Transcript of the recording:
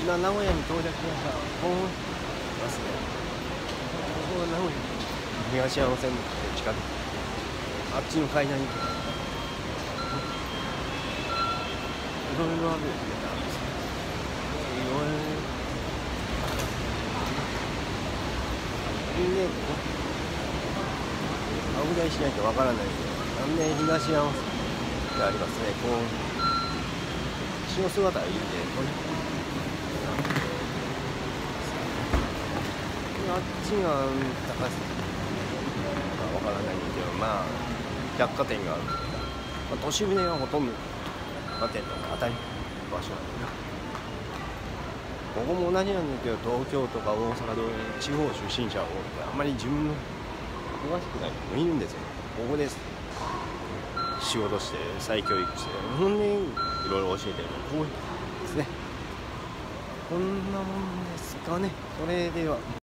今名古屋に到着しました。ますね。ここが名古屋東山線の近く。あっちの階段にいろいろあるんですね。で、青ぐらいしないとわからないんで、なんで東山線がありますね。こう後ろ姿がいいんで、あっちが高さわからないんだけど、まあ百貨店がある、都市部ではほとんど百貨店の当たり場所なんだ。ここも同じなんだけど、東京とか大阪で地方出身者が多くて、あんまり自分の詳しくない人もいるんですよ。ここです仕事して再教育して、ほんでいろいろ教えてる、こうですね。こんなもんですかね。それでは。